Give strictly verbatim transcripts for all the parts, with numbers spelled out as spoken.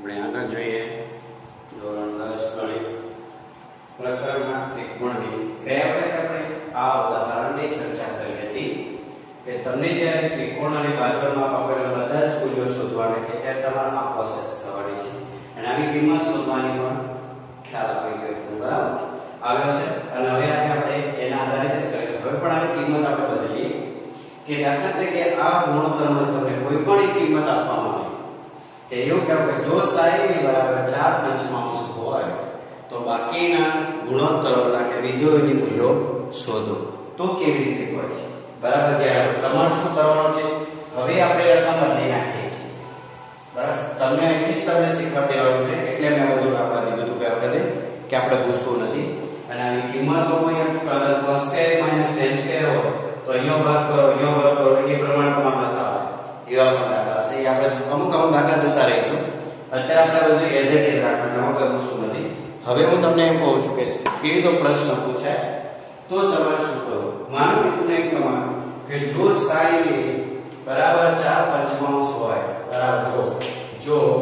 આપણે આગળ જોઈએ ધોરણ દસ ગણિત પ્રકરણમાં ત્રિકોણની ગયા વખતે આપણે આ ઉદાહરણની ચર્ચા કરી હતી કે તમને જ્યારે ત્રિકોણ અને બાજુમાં આપેલા બધા જ મૂલ્યો શોધવાના કે ત્યારે તમારે આ પ્રોસેસ કરવાની છે અને આની કિંમત શોધવાની પણ ખ્યાલ આવી ગયો છે, બરાબર આવ્યો છે. અને હવે આજે આપણે એના આધારિત જ કરીશું. હવે પણ આની કિંમત આપણે બદલીએ કે દાખલા તરીકે આ ગુણોત્તરમાં તમને કોઈ પણ એક કિંમત આપવામાં આવે કે એવું કહેવાય કે જો sin ની બરાબર ચાર પંચમાંશ હોય તો બાકીના ગુણોત્તરોના કે વિધેયોની મૂલ્યો શોધો. તો કેવી રીતે હોય છે, બરાબર? ત્યારે તમારે શું કરવાનું છે, હવે આપણે રકમ બદલી નાખીએ છીએ, બરાબર? તમને અહીંથી જ તમને શીખવા દેવાનું છે એટલે મેં બધું આપવા દીધું હતું કે આપણે કે આપણે પૂછવું નથી. અને આની કિંમતો અહીંયા cos માઈનસ tan હોય તો અહીંયા ભાગ કરો, અહીંયા ભાગ કરો, એ પ્રમાણે તમારે આવે એવા પણ દાખલા છે. એ આપણે અમુક અમુક દાખલા જોતા રહીશું. અત્યારે આપણે બધું એઝ ઇટ ઇઝ રાખવાનું, એમાં કોઈ પૂછવું નથી. હવે હું તમને એમ કહું છું કે કેવી તો પ્રશ્ન પૂછાય તો તમારે શું કરવું. માનો કે તમને એમ કહેવાનું કે જો sin બરાબર ચાર પંચમાંશ હોય, બરાબર? જો જો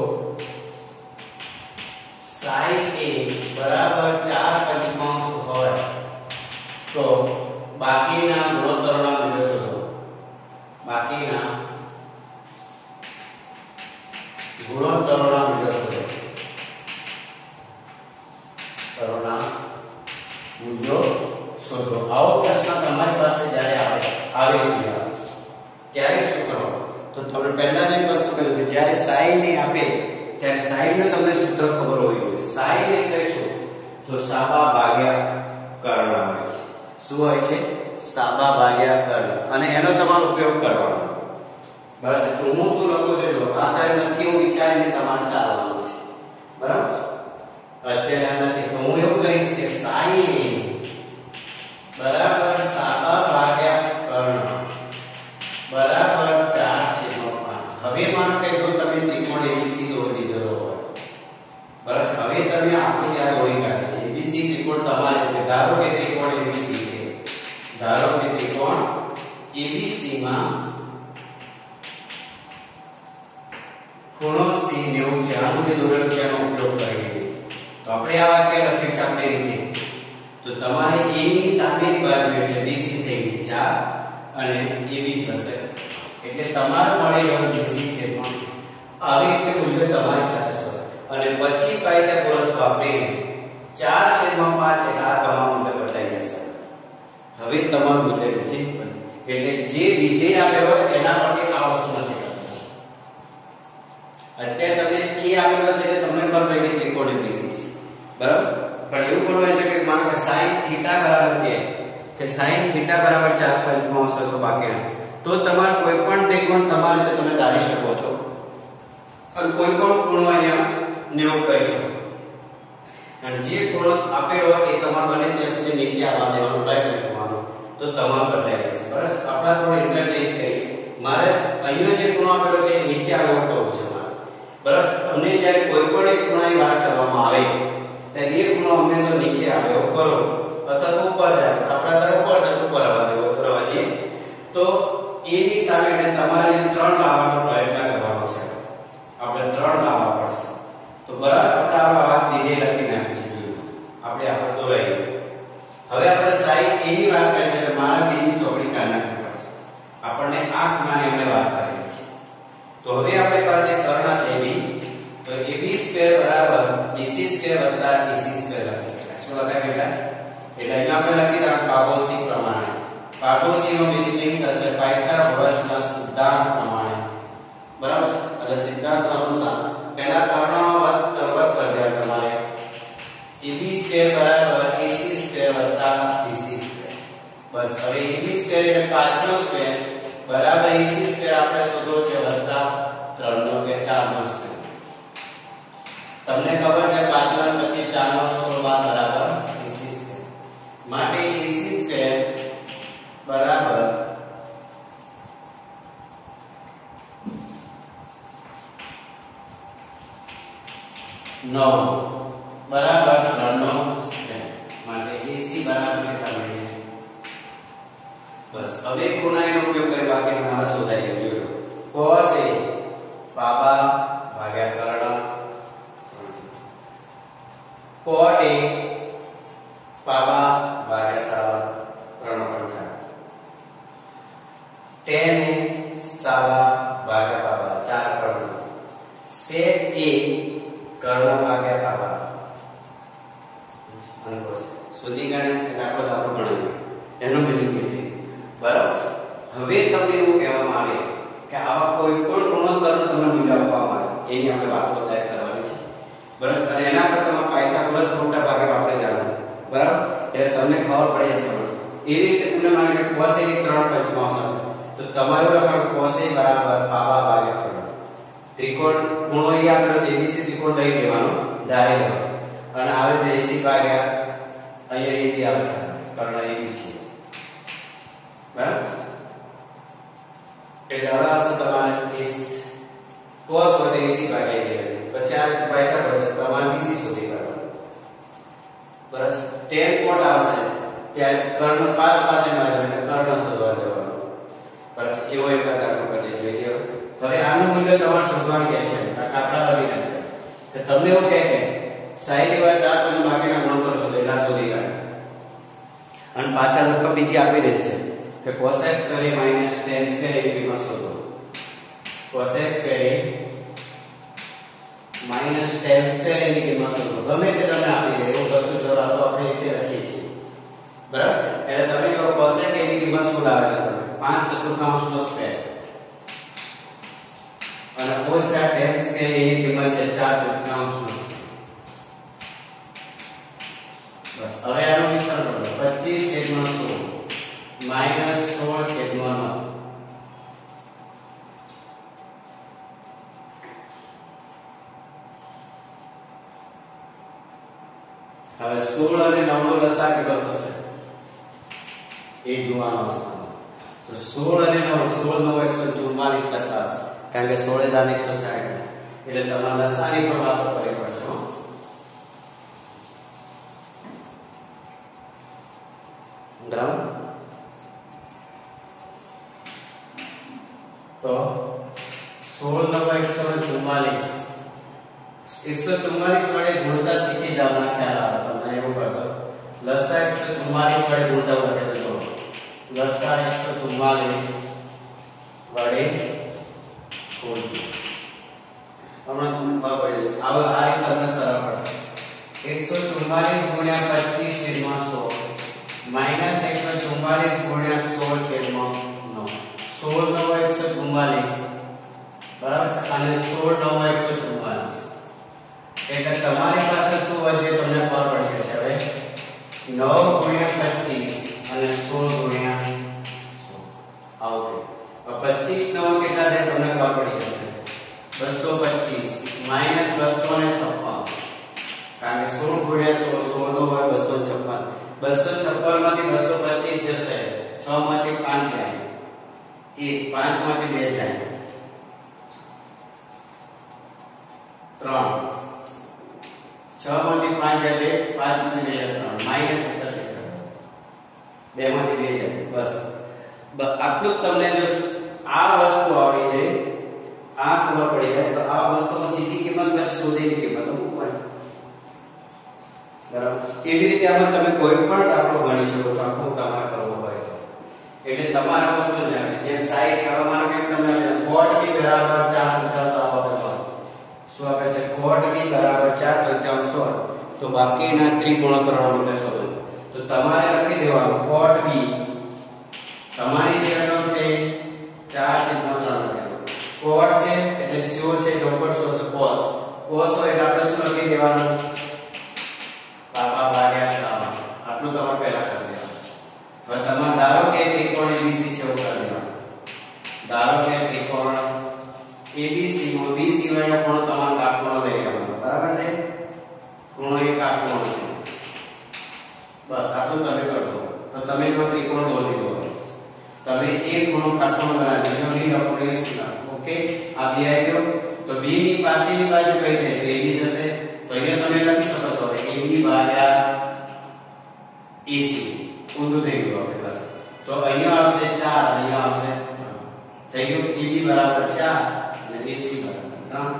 sin બરાબર ચાર પંચમાંશ હોય તો બાકીના ગુણોત્તરોના મૂલ્યો શોધો. બાકીના ગુણોત્તરોના મૂલ્યો શોધો. તરોના મૂલ્યો શોધો. આવો પ્રશ્ન તમારી પાસે જ્યારે આવે આવે ત્યારે શું કરો? તો તમને પહેલા જ એક વસ્તુ કહ્યું કે જ્યારે sin ને આપે ત્યારે sin ને તમને સૂત્ર ખબર હોવી જોઈએ. sin એટલે શું? તો સાબા ભાગ્યા કર્ણ હોય છે. શું હોય છે? સાબા ભાગ્યા કર્ણ. અને એનો તમારો ઉપયોગ કરવાનો, બરાબર છે? તો હું શું લખું છું, જો આધાર નથી એવું વિચારીને તમારે ચાલવાનું છે, બરાબર? અત્યારે નથી તો હું એવું કહીશ કે sin બરાબર સાબા ભાગ્યા કર્ણ બરાબર ચાર છેદમાં પાંચ. હવે માનો કે જો તમે ત્રિકોણ એબીસી દોરી દીધો હોય, બરાબર? હવે તમે આકૃતિ આ દોરી કાઢી છે. એબીસી ત્રિકોણ તમારે છે. ધારો કે ત્રિકોણ એબીસી છે. ધારો કે ત્રિકોણ એબીસી માં ખૂણો સી નેવું છે. આનું જે દોરેલું છે એનો ઉપયોગ કરીએ તો આપણે આ વાક્ય લખીએ છીએ આપણે રીતે. તો તમારે a ની સામેની બાજુ એટલે બીસી થઈ ગઈ ચાર અને ab થશે એટલે તમારે મળી ગયું બીસી છે. પણ આવી રીતે મૂલ્ય તમારે થશે અને પછી કાયદા કોરસ વાપરીને ચાર છેદમાં પાંચ એટલે આ તમામ મૂલ્ય બદલાઈ જશે. હવે તમારું મૂલ્ય નજીક બને એટલે જે વિધેય આપેલો હોય એના પરથી આ વસ્તુ નથી કરવાની. અત્યારે તમને a આપેલો છે એટલે તમને ખબર પડી કે ત્રિકોણ એબીસી છે, બરાબર? પણ એવું પણ હોય છે કે માનો કે sin થીટા બરાબર કે કે sin થીટા બરાબર ચાર પંચમાંશ તો બાકીના તો તમારે કોઈ પણ ત્રિકોણ તમારે રીતે તમે ધારી શકો છો અને કોઈ પણ ખૂણો અહીંયા નેવું કહી શકો. અને જે ખૂણો આપેલો હોય એ તમારે બને ત્યાં સુધી નીચે આવવા દેવાનો પ્રયત્ન કરવાનો તો તમારે બદલાઈ જશે, બરાબર? આપણે થોડું ઇન્ટરચેન્જ કરીએ. મારે અહીંયા જે ખૂણો આપેલો છે એ નીચે આવવો કહું છે મારે, બરાબર? તમને જ્યારે કોઈ પણ એક ખૂણાની વાત કરવામાં આવે ત્યારે એ ખૂણો હંમેશા નીચે આવે એવો કરો અથવા તો ઉપર જાય. આપણા તરફ ઉપર છે ઉપર આવવા દેવો કરવા દઈએ તો a ની સામે એટલે તમારે ત્રણ લાવવાનો પ્રયત્ન કરવાનો છે. આપણે ત્રણ લાવવા પડશે. તો બરાબર આપણે આ વાત લીધે લખી નાખી છે. આપણે આપણે દોરાઈ હવે આપણે sin a ની વાત કરીએ એટલે મારા b ની ચોકડી કાઢી નાખવી પડશે. આપણને આ ખૂણાની આપણે વાત કરી છે. તો હવે આપણી પાસે કર્ણ છે b તો ab સ્ક્વેર બરાબર bc સ્ક્વેર વત્તા ac સ્ક્વેર લખી શકાય. શું લખાય બેટા? એટલે અહીંયા આપણે લખી દા પાગોસી પ્રમાણે. પાગોસીનો વિકલ્પ થશે પાયથાગોરસના સિદ્ધાંત પ્રમાણે, બરાબર? એટલે સિદ્ધાંત અનુસાર પહેલા કર્ણનો વર્ગ વર્ગ કરી દેવા તમારે. ab સ્ક્વેર બરાબર ac સ્ક્વેર વત્તા bc સ્ક્વેર. બસ હવે ab સ્ક્વેર એટલે પાંચ નો સ્ક્વેર બરાબર ac સ્ક્વેર આપણે શોધવો છે વત્તા ત્રણ નો કે ચાર નો સ્ક્વેર. તમને ખબર છે પાંચ નો પછી ચાર નો સોળ બરાબર ac સ્ક્વેર. માટે ac સ્ક્વેર બરાબર નવ બરાબર ત્રણ નો સ્ક્વેર. માટે ac બરાબર કેટલા મળે? બસ હવે ખૂણાનો ઉપયોગ કરી બાકીના મારા શોધાઈ ગયો. cos a પાપા ભાગ્યા કર્ણ tan a સાવા ભાગ્યા પાવા ચાર કર્ણ sec a કર્ણ ભાગ્યા પાવા અને cos સુધી ગણે એટલે આપણો દાખલો ગણાય એનો મિનિંગ છે બરાબર. હવે તમને એવું કહેવામાં આવે કે આવા કોઈ પણ ગુણોત્તરનો તમને મૂલ્ય આપવામાં આવે એની આપણે વાતો અત્યારે કરવાની છે બરાબર. અને એના પર તમે પાયથાગોરસ મોટા ભાગે વાપરી જાણો બરાબર એટલે તમને ખબર પડી જશે. એ રીતે તમને માને કે cos a ની ત્રણ પંચમાંશ તો તમારું લખવાનું cos a બરાબર પાવા ભાગ્યા કર્ણ. ત્રિકોણ ખૂણો એ આપણે એબીસી ત્રિકોણ લઈ લેવાનો ધારે અને આવે તો એસી ભાગ્યા અહીંયા એબી આવશે કર્ણ એબી છે બરાબર. એટલે હવે આવશે તમારે is cos વડે એસી ભાગ્યા એબી પછી આ પાયથાગોરસ તમારે બીસી શોધી કાઢવાનું બરાબર. tan કોટ આવશે ત્યારે કર્ણ પાસ પાસે માં જઈને કર્ણ શોધવા જવાનું બસ એવો એક દાખલો કરી જોઈ લો. હવે આનું મૂલ્ય તમારે શોધવાનું કે છે આટલા લખી નાખો કે તમને એવું કહે કે sin એવા ચાર પદ બાકીના ગુણોત્તર શોધેલા શોધી કાઢો અને પાછા રકમ બીજી આપી દે છે કે cos x કરી minus tan સ્ક્વેર એની કિંમત શોધો. cos x કરી minus tan સ્ક્વેર એની કિંમત શોધો. ગમે તે તમે આપી દે એવું કશું જો તો આપણે રીતે લખીએ છીએ બરાબર. એટલે તમે જો cos x એની કિંમત શું લાવે છે તમે પાંચ ચતુર્થાંશ નો સ્ક્વેર અને ઓછા tan સ્ક્વેર એની કિંમત છે ચાર ચતુર્થાંશ નો સ્ક્વેર. બસ હવે આનો વિસ્તાર કરો પચીસ છેદમાં સોળ માઈનસ સોળ છેદમાં નવ. હવે સોળ અને નવ નો લસા કેટલો થશે એ જોવાનો છે. તો સોળ અને નવ સોળ નવ એકસો ચુમ્માલીસ લસા આવશે કારણ કે સોળ દાન એકસો સાઠ એટલે તમારે લસાની પણ વાતો કરવી પડશે. બરાબર. તો સોળ નવ એકસો ચુમ્માલીસ એકસો ચુમ્માલીસ વડે ગુણતા શીખી જવાના ખ્યાલ આવે તમને એવું કરતો લસા એકસો ચુમ્માલીસ વડે ગુણતા લખે તો લસા એકસો ચુમ્માલીસ વડે ગુણતા હમણાં તમને ખબર પડી જશે. હવે આ એક તમને સરળ પડશે એકસો ચુમ્માલીસ ગુણ્યા પચીસ છેદમાં સોળ માઈનસ એકસો ચુમ્માલીસ ગુણ્યા સોળ છેદમાં નવ. સોળ નવ એકસો ચુમ્માલીસ બરાબર છે અને સોળ નવ એકસો ચુમ્માલીસ એટલે તમારી પાસે શું વધે તમને ખબર પડી જશે. હવે નવ ગુણ્યા પચીસ અને સોળ ગુણ્યા સોળ આવશે. પચીસ નવ કેટલા થાય તમને ખબર પડી જશે બસો પચીસ માઈનસ બસો ને છપ્પન કારણ કે સોળ ગુણ્યા સોળ સોળ નો હોય બસો છપ્પન બસો છપ્પન માંથી બસો પચીસ જશે છ માંથી પાંચ જાય એક પાંચ માંથી બે જાય ત્રણ છ માંથી પાંચ જાય પાંચ માંથી બે જાય ત્રણ માઈનસ બે માંથી બે જાય બસ આટલું જ તમને જો આ વસ્તુ આવી જાય આ ખબર પડી જાય તો આ વસ્તુની સીધી કિંમત પછી શોધેલી કિંમત મૂકવાની બરાબર. એવી રીતે આમાં તમે કોઈ પણ દાખલો ગણી શકો છો આખો તમારે કરવો હોય એટલે તમારા વસ્તુ જાણે જેમ સાઈડ કહેવામાં આવે કે તમને cot b બરાબર ચાર તૃતીયાંશ આવવા શું આપે છે cot b બરાબર ચાર તૃતીયાંશ હોય તો બાકીના ત્રિગુણોત્તરનો મૂલ્ય શોધો. તો તમારે લખી દેવાનું cot b તમારી જે રકમ છે ચાર છેદમાં ત્રણ લખેલું cot છે એટલે શું છે ઉપર શું છે cos cos હોય એટલે આપણે શું લખી દેવાનું પાપા ભાગ્યા સામા આટલું તમારે પહેલા કરી દેવાનું. હવે તમારે ધારો કે ત્રિકોણ એબીસી છે એવું કરી દેવાનું. ધારો કે ત્રિકોણ એબીસી માં બી સિવાયનો ખૂણો તમારે કાટખૂણો લઈ લેવાનો બરાબર છે. ખૂણો એક કાટખૂણો છે બસ આટલું તમે કરશો તો તમે જો ત્રિકોણ દોરી દો તમે એક ખૂણો કાટખૂણો બનાવી દો બી લખો એ ઓકે આ બી આવી ગયો તો બી ની પાસેની બાજુ કઈ થાય તો એબી થશે. તો અહીંયા તમે લખી શકો છો એબી ભાગ્યા એસી ઊંધું થઈ ગયું આપણી પાસે તો અહીંયા આવશે ચાર અહીંયા આવશે થઈ ગયું એબી બરાબર ચાર અને એસી બરાબર ત્રણ.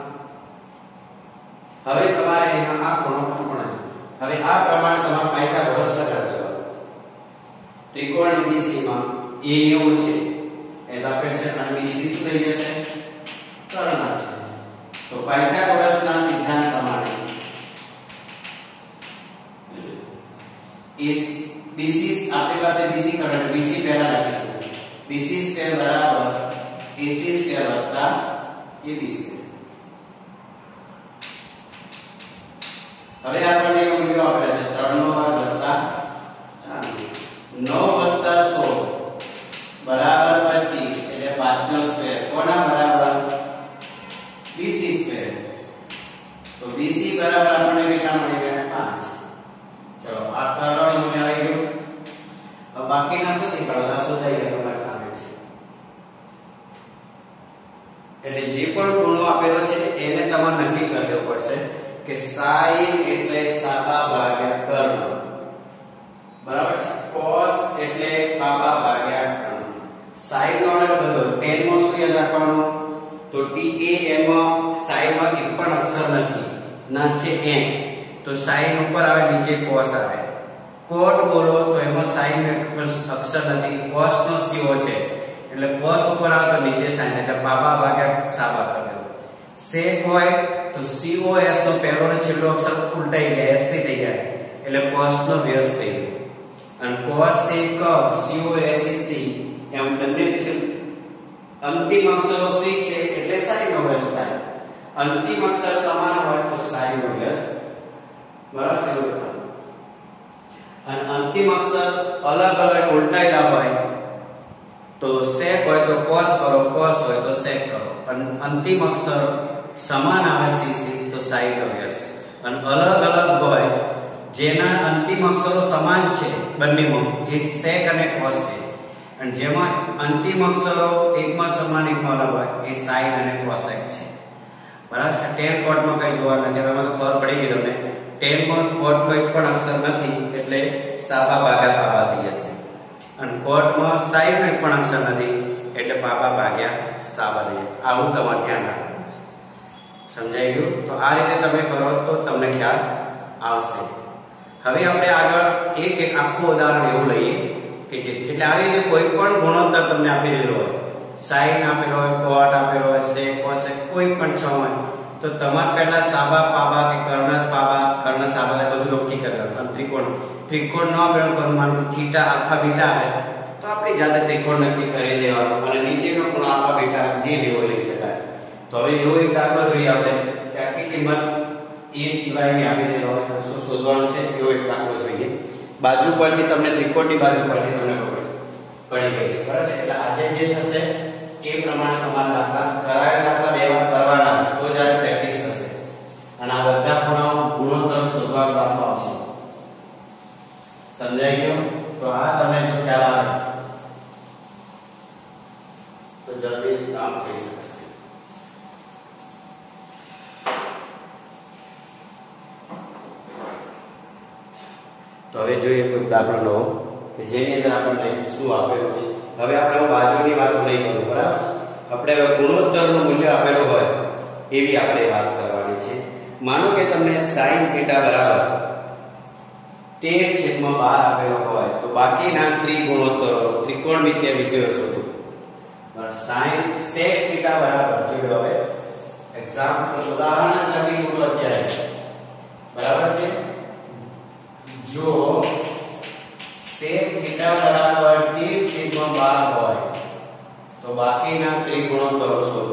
હવે તમારે એના આ ખૂણો પણ હવે આ પ્રમાણે તમારે પાયથાગોરસ લગાડી દેવાનો. ત્રિકોણ એબીસી માં a નેવું છે એટલે આપેલ છે અને બીસી શું થઈ જશે કર્ણ છે તો પાયથાગોરસના સિદ્ધાંત પ્રમાણે is બીસી આપણી પાસે બીસી કર્ણ બીસી પહેલા લખીશું બીસી સ્ક્વેર બરાબર એસી સ્ક્વેર વત્તા એબી સ્ક્વેર હવે આપણને એવું મૂલ્ય આપેલ છે ત્રણ નો વર્ગ વત્તા ચાર નવ વત્તા સોળ બરાબર પચીસ એટલે પાંચ નો સ્ક્વેર કોના બરાબર બીસી સ્ક્વેર તો બીસી બરાબર આપણને કેટલા મળી ગયા પાંચ ચલો આ કર્ણ મૂલ્ય આવી ગયું હવે બાકીના શું નીકળવા શોધાઈ ગયા તમારી સામે છે એટલે જે પણ ખૂણો આપેલો છે એને તમારે નક્કી કરી દેવું પડશે કે sin એટલે સાબા ભાગ્યા કર્ણ બરાબર છે cos એટલે બાબા ભાગ્યા કર્ણ sin નો ઓર્ડર બધો tan માં શું યાદ રાખવાનું તો tan એમાં sin માં એક પણ અક્ષર નથી ના છે n તો sin ઉપર આવે નીચે cos આવે cot બોલો તો એમાં sin નો અક્ષર નથી cos નો co છે એટલે cos ઉપર આવે તો નીચે sin એટલે બાબા ભાગ્યા સાબા કરે sec હોય તો cos નો પહેલો અને છેલ્લો અક્ષર ઉલટાઈ ગયા s થઈ ગયા એટલે cos નો વ્યસ્ત થઈ ગયો અને cos sec cos c એમ બંને છે અંતિમ અક્ષરો c છે એટલે sin નો વ્યસ્ત થાય અંતિમ અક્ષર સમાન હોય તો sin નો વ્યસ્ત બરાબર છે અને અંતિમ અક્ષર અલગ અલગ ઉલટાયેલા હોય તો sec હોય તો cos કરો cos હોય તો sec કરો અને અંતિમ અક્ષર સમાન આવે cc તો sin નો વ્યસ્ત અને અલગ અલગ હોય જેના અંતિમ અક્ષરો સમાન છે બંનેમાં એ sec અને cos છે અને જેમાં અંતિમ અક્ષરો એકમાં સમાન એકમાં અલગ હોય એ sin અને cosec છે બરાબર છે tan cot માં કઈ જોવા નથી એમાં તો ખબર પડી ગઈ તમને tan માં cot નો એક પણ અક્ષર નથી એટલે સાબા ભાગ્યા બાબા થઈ જશે અને cot માં sin નો એક પણ અક્ષર નથી એટલે બાબા ભાગ્યા સાબા થઈ જશે આવું તમારે ધ્યાન રાખવું સમજાઈ ગયું તો આ રીતે તમે કરો તો તમને ખ્યાલ આવશે હવે આપણે આગળ એક એક આખું ઉદાહરણ એવું લઈએ કે જે એટલે આવી રીતે કોઈ પણ ગુણોત્તર તમને આપી દીધો હોય sin આપેલો હોય cot આપેલો હોય sec cosec કોઈ પણ છ હોય તો તમારે પહેલા સાબા પાબા કે કર્ણ પાબા કર્ણ સાબા બધું નક્કી કરવાનું અને ત્રિકોણ ત્રિકોણ ન આપેલો કર્ણ માનું થીટા આલ્ફા બીટા આવે તો આપણી જાતે ત્રિકોણ નક્કી કરી દેવાનો અને નીચેનો ખૂણો આલ્ફા બીટા જે લેવો લઈ શકાય તો હવે એવો એક દાખલો જોઈએ આપણે કે આખી કિંમત એ સિવાયની આપી દેલો હોય તો શું શોધવાનું છે એવો એક દાખલો જોઈએ બાજુ પરથી તમને ત્રિકોણની બાજુ પરથી તમને ખબર પડી ગઈ છે બરાબર એટલે આજે જે થશે એ પ્રમાણે તમારા દાખલા કરાયેલા દાખલા બે વાર કરવાના તો જ આ પ્રેક્ટિસ થશે અને આ બધા ખૂણાઓ ગુણોત્તર શોધવા દાખલો આવશે સમજાઈ ગયું તો આ તમે જો ખ્યાલ આવે તો જલ્દી કામ થઈ શકશે તો હવે જોઈએ કોઈ દાખલો લો કે જેની અંદર આપણને શું આપેલું છે હવે આપણે બાજુની વાત નહીં કરું બરાબર આપણે હવે ગુણોત્તરનું મૂલ્ય આપેલું હોય એવી આપણે વાત કરવાની છે માનો કે તમને sin થીટા બરાબર તેર છેદમાં બાર આપેલો હોય તો બાકીના ત્રિગુણોત્તરો ત્રિકોણમિતિય વિધેયો શોધો sin sec થીટા બરાબર જોયો હવે એક્ઝામ્પલ ઉદાહરણ લખીશું અત્યારે બરાબર છે જો sec થીટા બરાબર તેર છેદમાં બાર હોય તો બાકીના ત્રિગુણોત્તરો શોધો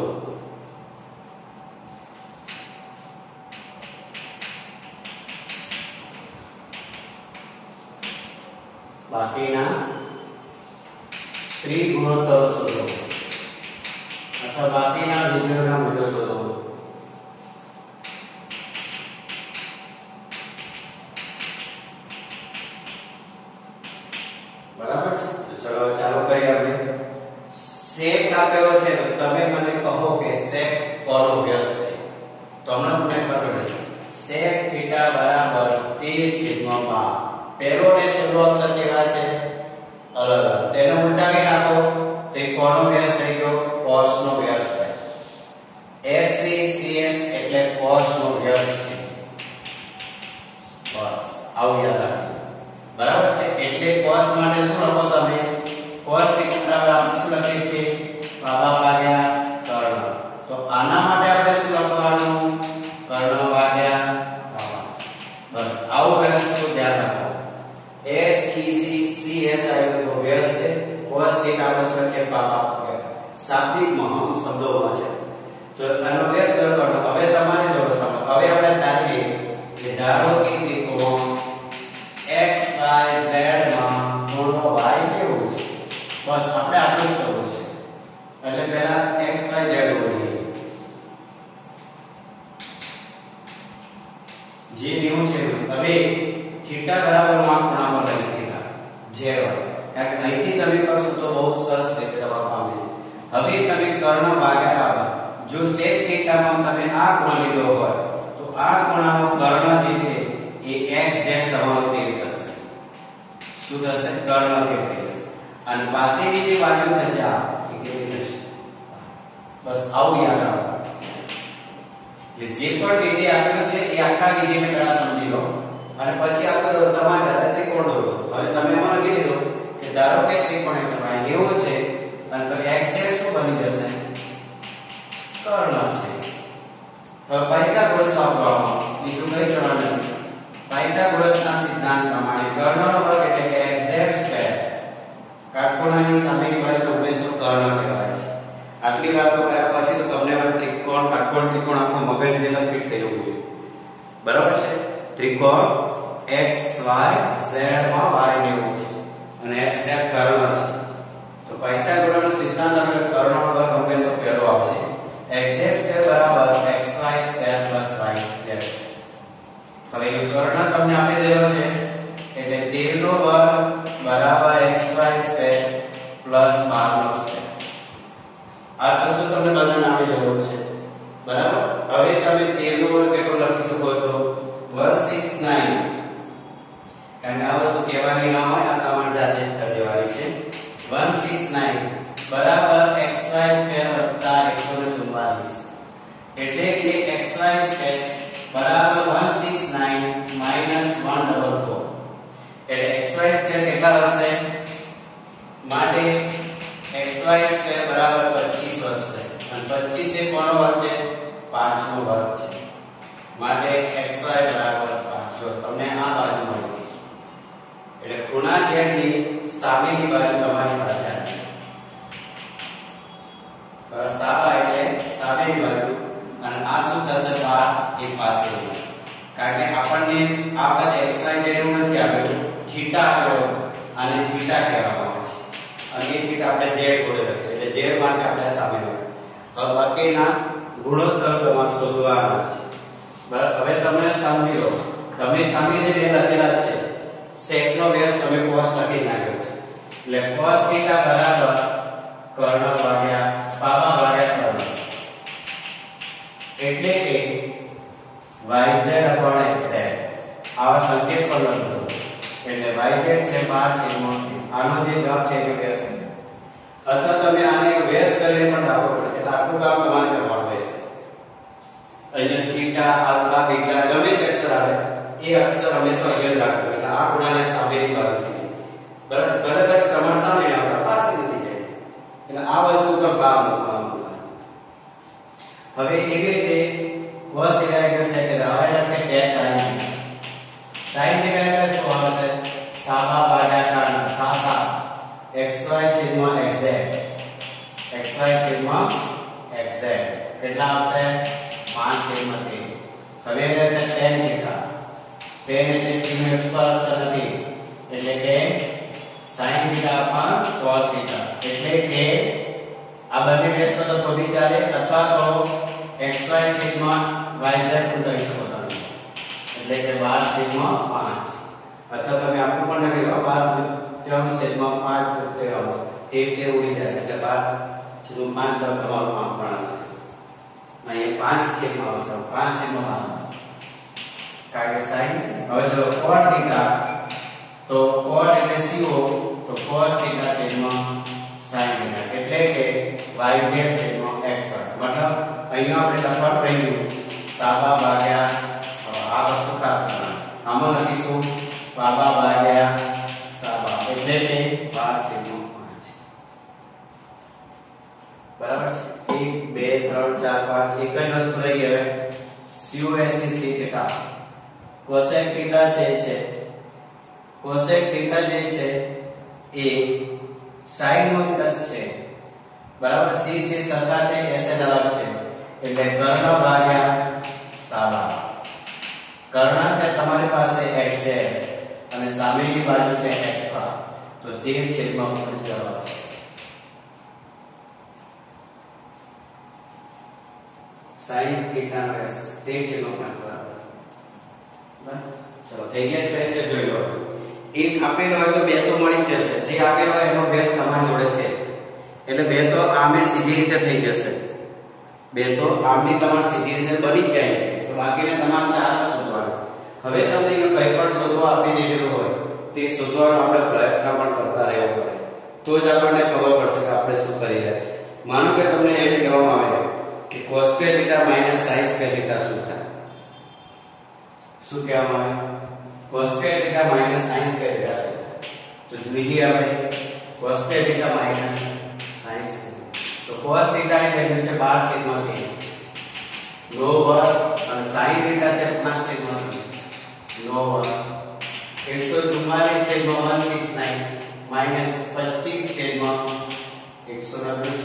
બાકીના ત્રિગુણોત્તરો શોધો અથવા બાકીના વિધેયોના મૂલ્યો શોધો બરાબર છે તો ચલો ચાલુ કરીએ આપણે sec આપેલો છે તો તમે મને કહો કે sec કોનો વ્યસ્ત છે તો હમણાં મને ખબર પડી sec થીટા બરાબર તેર છેદમાં બાર પહેલો ને છેલ્લો અક્ષર કેવા છે અલગ અલગ તેનો ઉલટાવી નાખો તો કોનો વ્યસ્ત થઈ ગયો cos નો વ્યસ્ત છે sec એટલે cos નો વ્યસ્ત છે બસ આવું યાદ રાખજો બરાબર છે એટલે cos માટે શું લખો તમે cos થીટા બરાબર શું લખીએ છીએ બાબા ભાગ્યા કર્ણ. તો આના માટે આપણે શું લખવાનું? કર્ણ ભાગ્યા બાબા. બસ આવું વસ્તુ ધ્યાન રાખો. s e c c s આવ્યું તો વ્યસ્ત છે. cos થીટા બસ કે બાબા ભાગ્યા શાબ્દિકમાં શબ્દોમાં છે. તો આનો વ્યસ્ત કરવાનો. હવે તમારે જો સમજો. હવે આપણે ધારીએ કે ધારો કે ત્રિકોણ x y z માં ખૂણો y કેવો છે? બસ આપણે આટલું જ કરવું છે. એટલે પહેલા x y z દોરીએ. જે ન્યુ છે હવે થીટા બરાબર માં ખૂણામાં લઈશ થીટા zero. કારણ કે અહીંથી તમે કરશો તો બહુ સરસ રીતે તમારું કામ થશે. હવે તમે કર્ણ ભાગ્યા બાબા. જો sec થીટા માં તમે આ ખૂણો લીધો હોય તો આ ખૂણાનો કર્ણ જે છે એ xz તમારો તે થશે. શું થશે? કર્ણ તે થશે. અને પાસેની જે બાજુ થશે આ એ કેવી થશે? બસ આવું યાદ રાખો. એટલે જે પણ વિધેય આપેલું છે એ આખા વિધેયને પહેલા સમજી લો અને પછી આપણે તમારા જાતે ત્રિકોણ દોરો. હવે તમે મને કીધું કે ધારો કે ત્રિકોણ x y એવો છે અને તો xz શું બની જશે? કર્ણ છે. હવે પાયથાગોરસ વાપરવામાં બીજું કઈ કરવાનું નથી. પાયથાગોરસના સિદ્ધાંત પ્રમાણે કર્ણનો વર્ગ એટલે કે xz સ્ક્વેર કાટખૂણાની સામેની બાજુનો ઉમેશનો કર્ણ કહેવાય છે. આટલી વાતો કર્યા પછી તો તમને હવે ત્રિકોણ કાટકોણ ત્રિકોણ આખો મગજ જેલા ફિટ થઈ જવું જોઈએ. બરાબર છે? ત્રિકોણ x y z માં y ને એવું છે અને xz કર્ણ છે. તો પાયથાગોરસનો સિદ્ધાંત આપણે કર્ણનો વર્ગ હંમેશા પહેલો આવશે. xz સ્ક્વેર બરાબર xy square plus y square. હવે એ કર્ણ તમને આપી દેલો છે એટલે તેર નો વર્ગ બરાબર xy સ્ક્વેર પ્લસ બાર નો સ્ક્વેર. આ વસ્તુ તમને બધાને આવી જવું છે. બરાબર? હવે તમે તેર નો વર્ગ કેટલો લખી શકો છો? એકસો69. કારણ કે આ વસ્તુ કહેવાની ન હોય આ તમારે જાતે જ કરી દેવાની છે. એકસો69 બરાબર xy સ્ક્વેર વત્તા એકસો ચુમ્માલીસ. એટલે કે xy સ્ક્વેર બરાબર એકસો69 માઈનસ એકસો ચોર્યાસી. એટલે xy સ્ક્વેર કેટલા વધશે? માટે xy સ્ક્વેર બરાબર પચીસ વધશે. અને પચીસ એ કોનો વર્ગ છે? પાંચ નો વર્ગ છે. માટે xy બરાબર પાંચ. જો તમને આ બાજુ મળી એટલે ખૂણા z ની સામેની બાજુ તમારી પાસે આવી. બરાબર? સાબા એટલે સામેની બાજુ અને આ શું થશે? આ એક પાસે. કારણ કે આપણને આ વખત xy z એવું નથી આપેલું, થીટા આપ્યો અને થીટા કહેવામાં આવે છે. અને એ થીટા આપણે z જોડે લખીએ એટલે z માટે આપણે સામે લખીએ. હવે બાકીના ગુણોત્તર તમારે શોધવાના છે. બરાબર? હવે તમે સમજી લો. તમે સામે જે બે લખેલા છે sec નો બેઝ તમે cos લખી નાખ્યો છે. એટલે cos થીટા બરાબર કર્ણ ભાગ્યા બાબા ભાગ્યા કર્ણ. એટલે કે yz અપણ xz. આવા સંકેત પર લખજો. એટલે yz છે બાર છેદમાં ત્રણ. આનો જે જવાબ છે એ વ્યસ્ત છે. અથવા તમે આને વ્યસ્ત કરીને પણ દાખલો કરો. એટલે આખું કામ તમારે કરવાનું રહેશે. અહીંયા થીટા આલ્ફા બીટા ગમે તે અક્ષર આવે એ અક્ષર હંમેશા અહીંયા જ રાખજો. એટલે આ ખૂણાને સામેની બાજુથી. બરાબર? ભલે પછી તમારા સામે આવતા પાસે નથી જાય. એટલે આ વસ્તુ પર ભાર મૂકવાનું. હવે એવી રીતે cos થીટા એટલે sec થીટા. હવે લખે ડેશ sin. sin થીટા એટલે શું આવશે? સાબા ભાગ્યા કર્ણ. સાસા xy છેદમાં xz. xy છેદમાં xz કેટલા આવશે? પાંચ છેદમાં ત્રણ. હવે રહેશે tan થીટા. tan એટલે sin નો x પર અક્ષર નથી એટલે કે sin theta upon cos theta. એટલે કે આ બંને વ્યસ્ત તો ખોટી ચાલે અથવા તો xy છેદમાં yz પણ કરી શકો તમે. એટલે કે બાર છેદમાં પાંચ. અથવા તમે આખું પણ લખી દો. બાર ત્રણ છેદમાં પાંચ તેર આવશે. તેર તેર ઉડી જશે એટલે બાર છેદમાં પાંચ તમારું માપ પણ આવશે. અહીંયા પાંચ છેદમાં આવશે. પાંચ છેદમાં પાંચ આવશે. કારણ કે sin છે. હવે જો cot થીટા તો cot એટલે co તો cos થીટા છેદમાં sin થીટા. એટલે કે yz છેદમાં x. મતલબ અહીંયા આપણે લખવાનું રહ્યું સાબા ભાગ્યા આ વસ્તુ ખાસ કરવાનું. આમાં લખીશું બાબા ભાગ્યા સાબા એટલે કે બાર છેદમાં પાંચ. બરાબર છે એક બે ત્રણ ચાર પાંચ એક જ વસ્તુ રહી હવે cosec થીટા cosec થીટા છે છે cosec થીટા જે છે એ sin નો પ્લસ છે બરાબર c c સરખા છે sn અલગ છે એટલે કર્ણ ભાગ્યા સાલા કર્ણ છે તમારી પાસે xz અને સામેની બાજુ છે xy તો તેર છેદમાં પંચાવન છે sin થીટા નો s તેર છેદમાં પંચાવન બરાબર ચલો થઈ ગયા છે છે જોઈ લો એક આપેલો હોય તો બે તો મળી જ જશે જે આપેલો હોય એનો બેઝ તમારી જોડે છે એટલે બે તો આમે સીધી રીતે થઈ જશે બે તો આમની તમારે સીધી રીતે બની જ જાય છે તો બાકીને તમારે ચાર શોધવાનું હવે તમને એ કંઈ પણ શોધવા આપી દીધેલું હોય તે શોધવાનો આપણે પ્રયત્ન પણ કરતા રહેવો પડે તો જ આપણને ખબર પડશે કે આપણે શું કરી રહ્યા છીએ માનો કે તમને એમ કહેવામાં આવે કે cos θ minus sin θ શું થાય શું કહેવામાં આવે cos θ minus sin θ શું થાય તો જોઈએ આપણે cos θ minus sin θ તો cos θ ની વેલ્યુ છે બાર છેદમાં તેર નો વર્ગ અને sin θ છે પાંચ છેદમાં ત્રણ નો વર્ગ એકસો ચુમ્માલીસ છેદમાં એકસો69 માઈનસ પચીસ છેદમાં એકસો નવ્વાણું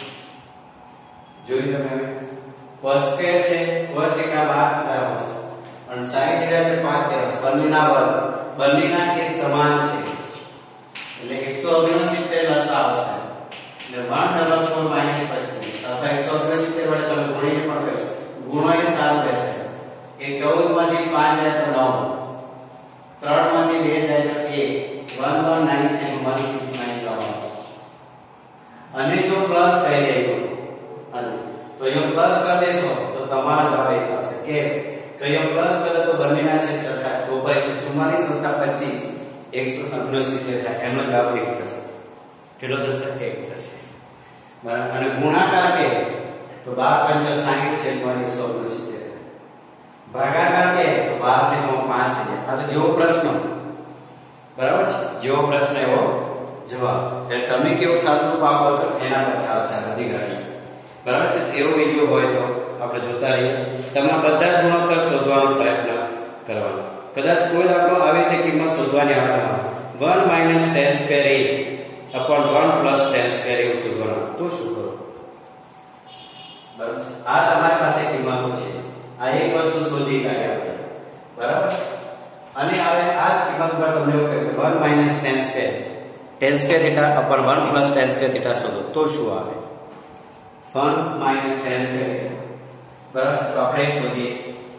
જોઈ લો તમે cos θ છે cos θ બાર તરફ અને sin θ છે પાંચ તરફ બંનેના વર્ગ બંનેના છેદ સમાન છે એટલે એકસો ઓગણસિત્તેર લસા આવશે એટલે એક ડબલ ચાર માઈનસ પચીસ અથવા એકસો ઓગણસિત્તેર વડે તમે ગુણીને પણ કહી શકો ગુણો એ સારું રહેશે એ ચૌદ માંથી પાંચ જાય તો નવ ત્રણ માંથી બે જાય તો એક એક સો ઓગણનવ્વદ છે એકસો69 લાવવાનું અને જો પ્લસ થઈ જાય તો અહીંયા પ્લસ કરી દેશો તો તમારો જવાબ એક આવશે કે કયો પ્લસ કરે તો બંનેના છે સરખા છે તો ઉપર એકસો ચુમ્માલીસ વત્તા પચીસ એકસો ઓગણસિત્તેર થાય એનો જવાબ એક થશે કેટલો થશે એક થશે બરાબર અને ગુણાકાર કે તો બાર પંચા સાઠ છેદમાં એકસો ઓગણસિત્તેર ભાગાકાર કે તો બાર છેદમાં પાંચ થઈ જાય આ તો જેવો પ્રશ્ન બરાબર છે જેવો પ્રશ્ન એવો જવાબ એટલે તમે કેવું સાચું આપો છો એના પર ચાલશે બધી ગણતરી બરાબર છે એવો વિડિયો હોય તો આપણે જોતા રહીએ તમને બધા જ ગુણોત્તર શોધવાનો પ્રયત્ન કરવાનો કદાચ કોઈ દાખલો આવી રીતે કિંમત શોધવાની આવે તમારે one minus tan square a upon one plus tan square a શોધવાનું તો શું કરો બરાબર આ તમારી પાસે કિંમતો છે આ એક વસ્તુ શોધી કાઢી આપણે બરાબર અને હવે આ જ કિંમત પર તમને એવું કહે one minus tan square tan square theta upon one plus tan square theta શોધો તો શું આવે one minus tan square theta બરાબર તો આપણે શોધીએ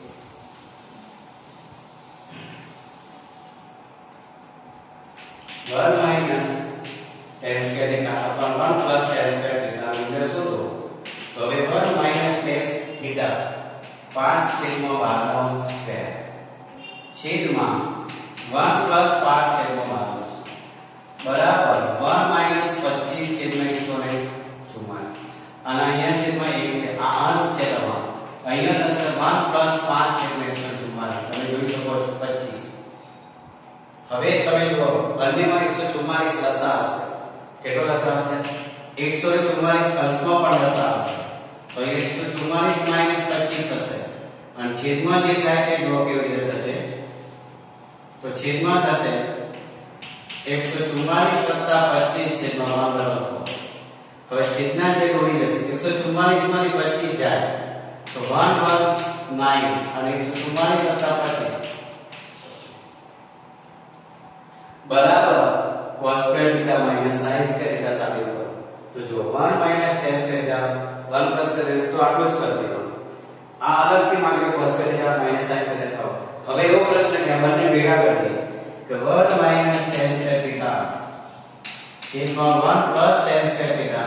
one minus tan square theta upon one plus tan square theta મૂલ્ય શોધો તો હવે one minus tan theta પાંચ છેદમાં બાર નો સ્ક્વેર છેદમાં one plus પાંચ છેદમાં બાર નો બરાબર one minus પચીસ છેદમાં એકસો ચુમ્માલીસ અને અહીંયા છેદમાં એક છે આ અંશ છે તમારો અહીંયા થશે one plus પાંચ છેદમાં એકસો ચુમ્માલીસ તમે જોઈ શકો છો પચીસ હવે તમે જુઓ બંનેમાં એકસો ચુમ્માલીસ લસા આવશે કેટલો લસા આવશે એકસો ચુમ્માલીસ અંશમાં પણ લસા આવશે તો એકસો ચુમ્માલીસ માઈનસ પચીસ થશે અને છેદમાં જે થાય છે જો કેવી રીતે થશે તો છેદમાં થશે એકસો ચુમ્માલીસ વત્તા પચીસ છેદમાં બરાબર હવે છેદના છેદ ઉડી જશે એકસો ચુમ્માલીસ માંથી પચીસ જાય તો one nineteen અને એકસો ચુમ્માલીસ વત્તા પચીસ બરાબર cos square theta minus sin square theta સાબિત કરો તો જો one minus tan square theta one plus તો આટલું જ કરી દેવાનું આ અલગથી માંગે cos square theta minus sin square theta હવે એવો પ્રશ્ન કે બંને ભેગા કરી દઈએ કે one minus tan square theta છેદમાં one plus tan square theta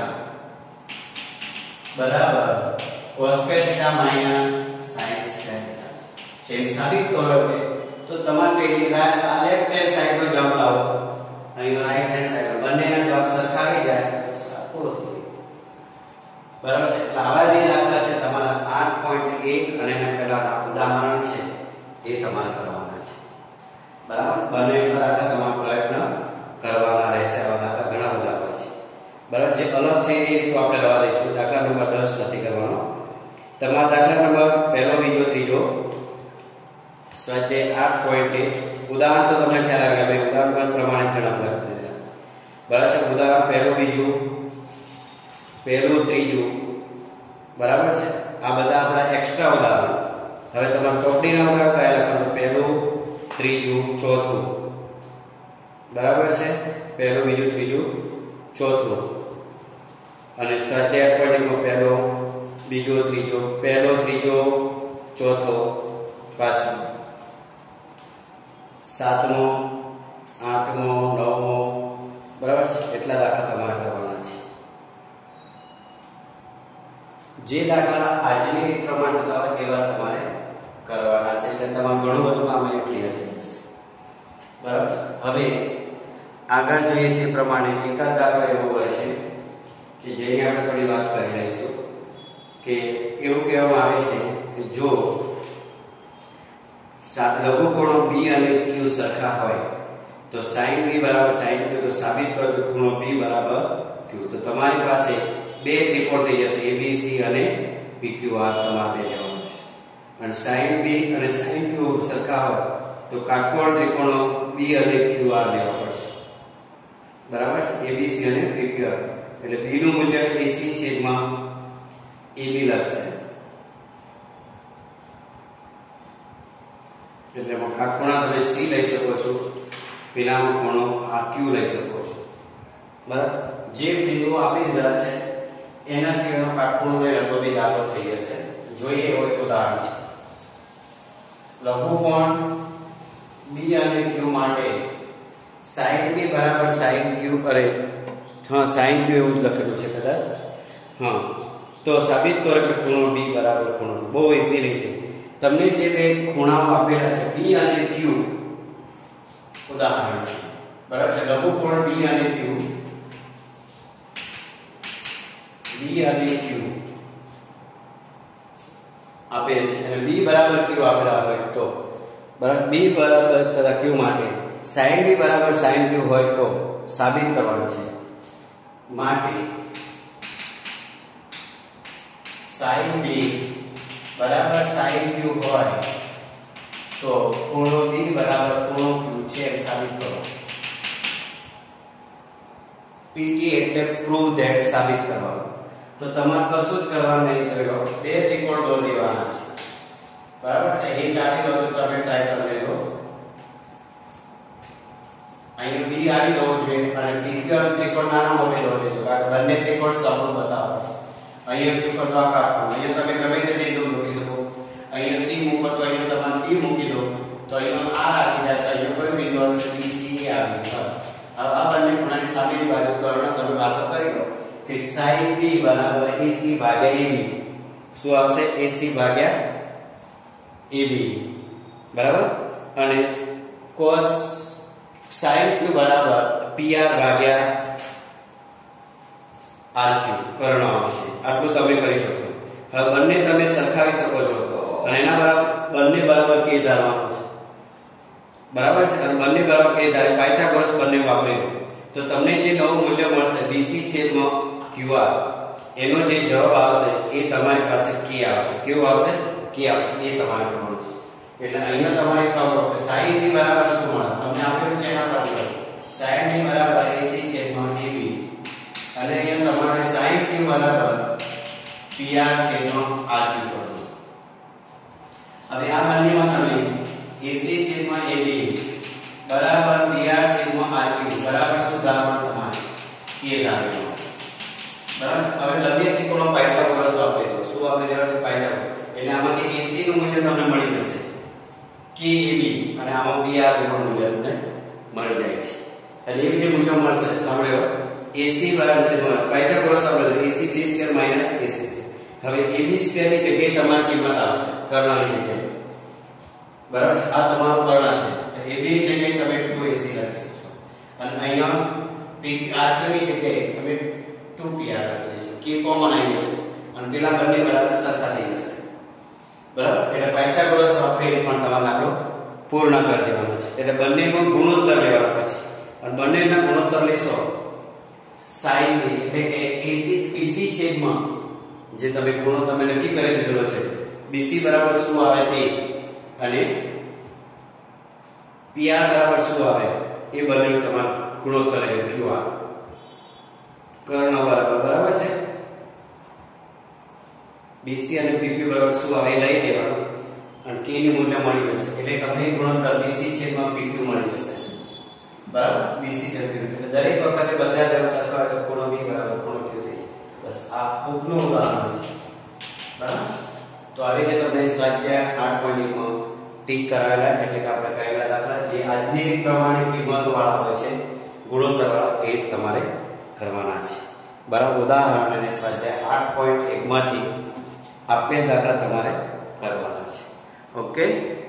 બરાબર cos square theta minus sin square theta જેમ સાબિત કરો કે તો તમારે પેલી આ લેફ્ટ હેન્ડ સાઈડ નો જવાબ લાવો અહીં રાઈટ હેન્ડ સાઈડ બંનેના જવાબ સરખા આવી જાય તો પૂરો થઈ બરાબર છે એટલે આવા જે દાખલા છે તમારા આઠ પોઈન્ટ એક અને એના પહેલાના ઉદાહરણ છે એ તમારે કરવાના છે બરાબર બંને દાખલા તમારે પ્રયત્ન કરવાના રહેશે આવા દાખલા ઘણા બધા હોય છે બરાબર, જે અલગ છે એ તો આપણે રવા દઈશું. દાખલા નંબર દસ નથી કરવાનો. તમારા દાખલા નંબર પહેલો, બીજો, ત્રીજો સ્વાધ્યાય આઠ પોઈન્ટ એક ઉદાહરણ તો તમને ખ્યાલ આવે કે ઉદાહરણ પ્રમાણે જ ગણતરી કરી દીધા છે. બરાબર છે. ઉદાહરણ પહેલું, બીજું, પહેલું, ત્રીજું, બરાબર છે. આ બધા આપણા એક્સ્ટ્રા ઉદાહરણ. હવે તમારા ચોપડીના ઉદાહરણ કયા લખવાનું? પહેલું, ત્રીજું, ચોથું, બરાબર છે. પહેલું, બીજું, ત્રીજું, ચોથું. અને સ્વાધ્યાય પોઈન્ટમાં પહેલો, બીજો, ત્રીજો, પહેલો, ત્રીજો, ચોથો, પાછો, સાતમો, આઠમો, નવમો, બરાબર છે. એટલા દાખલા તમારે કરવાના છે. જે દાખલા આજની રીત પ્રમાણે થતા હોય એવા તમારે કરવાના છે. એટલે તમારું ઘણું બધું કામ અહીંયા ક્લિયર થઈ જશે. બરાબર છે. હવે આગળ જોઈએ તે પ્રમાણે એકાદ દાખલો એવો હોય છે કે જેની આપણે થોડી વાત કરી લઈશું કે એવું કહેવામાં આવે છે કે જો લઘુકોણો b અને q સરખા હોય તો sin b બરાબર sin q, તો સાબિત કરો કે ખૂણો b બરાબર q. તો તમારી પાસે બે ત્રિકોણ થઈ જશે, abc અને pqr તમારે બે લેવાનું છે. અને sin b અને sin q સરખા હોય તો કાટકોણ ત્રિકોણો b અને qr લેવા પડશે. બરાબર છે. abc અને pqr એટલે b નું મૂલ્ય ac છેદમાં ab લખશે. એટલે કાટખૂણા તમે c લઈ શકો છો, પેલાનો ખૂણો આ q લઈ શકો છો. બરાબર. જે બિંદુ આપી દીધા છે એના સિવાયનો કાટખૂણો લઈ લો તો બી દાખલો થઈ જશે. જોઈએ એવો એક ઉદાહરણ છે. લઘુકોણ b અને q માટે sin b બરાબર sin q કરે. હા, sin q એવું જ લખેલું છે કદાચ. હા, તો સાબિત કરો કે ખૂણો b બરાબર ખૂણો. બહુ ઈઝી છે. તમને જે બે ખૂણાઓ આપેલા છે b અને q ઉદાહરણ છે. બરાબર છે. લઘુકોણ b અને q, b અને q આપેલ છે અને b બરાબર q આપેલા હોય તો બરાબર b બરાબર તથા q માટે sin b બરાબર sin q હોય તો સાબિત કરવાનું છે. માટે sin b બરાબર sin q હોય તો ખૂણો b બરાબર ખૂણો q છે સાબિત કરો. પીટી એટલે પ્રૂવ ધેટ, સાબિત કરવાનું. તો તમારે કશું જ કરવાનું નહીં. જોયો બે ત્રિકોણ દોરી દેવાના છે. બરાબર છે. હિન્ટ આપી દો છો, તમે ટ્રાય કરી લેજો. અહીંયા b આવી જવું જોઈએ અને pq ત્રિકોણ નાનો મોટો દોરી દેજો કારણ કે બંને ત્રિકોણ સમૂહ બતાવે છે. અહીંયા q પર તો આ કાટખૂણો, અહીંયા તમે ગમે તે બિંદુ મૂકી શકો. અહીંયા c મૂકો તો અહીંયા તમારે p મૂકી દો તો અહીંયા r આવી જાય. તો અહીંયા કોઈ બિંદુ હશે b c a આવી બસ. હવે આ બંને ખૂણાની સામેની બાજુ કર્ણ તમે વાતો કરી લો કે sin b બરાબર ac ભાગ્યા ab. શું આવશે? ac ભાગ્યા ab. બરાબર. અને cos sin q બરાબર pr ભાગ્યા rq કર્ણ આવશે. આટલું તમે કરી શકો. હવે બંને તમે સરખાવી શકો છો અને એના બરાબર બંને બરાબર k ધારવાનું છે. બરાબર છે. અને બંને બરાબર k ધારે પાયથાગોરસ બંને વાપરી તો તમને જે નવું મૂલ્ય મળશે bc છેદમાં qr, એનો જે જવાબ આવશે એ તમારી પાસે k આવશે. કેવું આવશે? k આવશે. એ તમારે કરવાનું છે. એટલે અહીંયા તમારે ખબર કે sin b બરાબર શું મળે તમને આપેલું છે એના પર sin b બરાબર ac છેદમાં ab અને અહીંયા તમારે sin q બરાબર pr છેદમાં rq કરજો. હવે આ બંનેમાં તમે ac છેદમાં ab બરાબર pr છેદમાં rq બરાબર શું ધારવાનું? તમારે k ધારવાનું. બરાબર. હવે લંબી ત્રિકોણનો પાયથાગોરસ વાપરી દો. શું વાપરી દેવાનું છે? પાયથાગોરસ. એટલે આમાંથી ac નું મૂલ્ય તમને મળી જશે kab અને આમાં pr નું મૂલ્ય તમને મળી જાય છે. એટલે એ જે મૂલ્ય મળશે સાંભળ્યો ac બરાબર છે પાયથાગોરસ વાપરી દો ac b square minus ac square. હવે ab સ્ક્વેર ની જગ્યાએ તમારી કિંમત આવશે કર્ણની જગ્યાએ. બરાબર. આ તમારું કર્ણ છે. ab ની જગ્યાએ તમે ટુ ac લખી શકશો અને અહીંયા pr ની જગ્યાએ તમે ટુ pr લખી દેજો. k કોમન આવી જશે અને પેલા બંને બરાબર સરખા થઈ જશે. બરાબર. એટલે પાયથાગોરસ વાપરીને પણ તમારે દાખલો પૂર્ણ કરી દેવાનો છે. એટલે બંનેનો ગુણોત્તર લેવાનો પછી અને બંનેના ગુણોત્તર લેશો સાઈન એટલે કે એસી પીસી છેદમાં જે તમે ખૂણો તમે નક્કી કરી દીધેલો છે બીસી બરાબર શું આવે તે અને પીઆર બરાબર શું આવે એ બંને તમારો ગુણોત્તર એ ક્યુઆર કર્ણ બરાબર બરાબર છે બીસી અને પીક્યુ બરાબર શું આવે લઈ લેવાનું અને કે નું મૂલ્ય મળી જશે એટલે તમને ગુણોત્તર બીસી છેદમાં પીક્યુ મળી જશે બરાબર બીસી છેદમાં પીક્યુ દરેક વખતે બધા જ સરખા હોય તો ખૂણો બી બરાબર ખૂણો ક્યુ થઈ બસ આ ઉપનું ઉદાહરણ છે બરાબર તો આવી રીતે તમને સ્વાધ્યાય આઠ પોઈન્ટ એક માં ટીક કરાવેલા એટલે કે આપણે કરેલા દાખલા જે આજની રીત પ્રમાણે કિંમત વાળા હોય છે ગુણોત્તર વાળા એ જ તમારે કરવાના છે બરાબર ઉદાહરણ અને સ્વાધ્યાય આઠ પોઈન્ટ એક માંથી આપેલ દાખલા તમારે કરવાના છે ઓકે